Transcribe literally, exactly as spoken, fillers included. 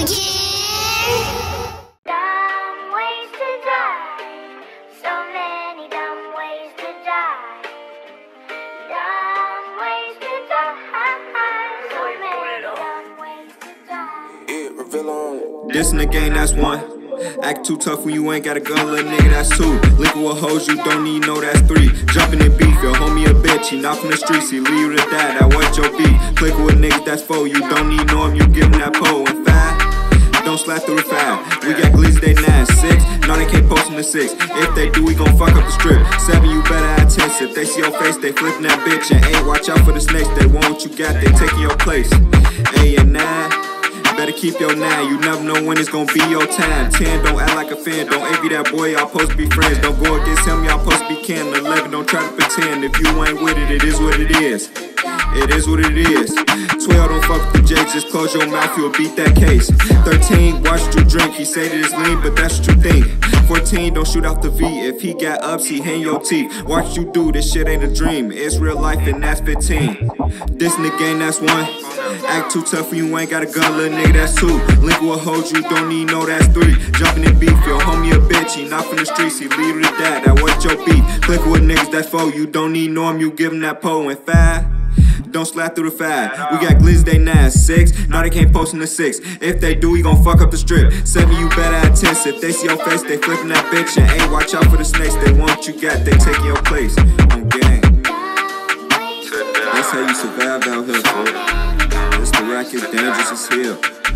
Dumb ways to die. So many dumb ways to die. Dumb ways to die. So many dumb ways to die. Yeah, reveal on. This in the game, that's one. Act too tough when you ain't got a gun, little nigga, that's two. Liquor with hoes, you don't need no, that's three. Jumping in beef, your homie a bitch, he not from the streets, he leave you to die, that what your beef. Click with niggas, that's four, you don't need no him, you give him that pole. And five, don't slap through the five. We got glizzy, they nine, six, no they can't post in the six. If they do, we gon' fuck up the strip. Seven, you better add ten. If they see your face, they flipping that bitch. And eight, watch out for the snakes, they want what you got, they taking your place. Eight and nine, better keep your nine, you never know when it's gonna be your time. Ten, don't act like a fan, don't envy that boy, y'all supposed to be friends. Don't go against him, y'all supposed to be kin. Eleven, don't try to pretend, if you ain't with it, it is what it is. It is what it is. Twelve, don't fuck with the J, just close your mouth, you'll beat that case. Thirteen, watch you drink, he say that it's lean, but that's what you think. Fourteen, don't shoot out the V, if he got ups, he hang your teeth. Watch you do, this shit ain't a dream, it's real life and that's fifteen. This in the game, that's one. Act too tough when you ain't got a gun, little nigga, that's two. Link will hold you, don't need no, that's three. Jumping in beef, your homie a bitch, he not from the streets, he leave you to die, that what your beef. Click with niggas, that's four, you don't need no him, you give him that pole. And five, don't slap through the five. We got glizzy, they nine, six, no they can't post in the six. If they do, we gon' fuck up the strip. Seven, you better add ten. If they see your face, they flipping that bitch. And eight, watch out for the snakes, they want what you got, they taking your place. On gang. That's how you survive out here, folks. It's the racket, dangerous as hell.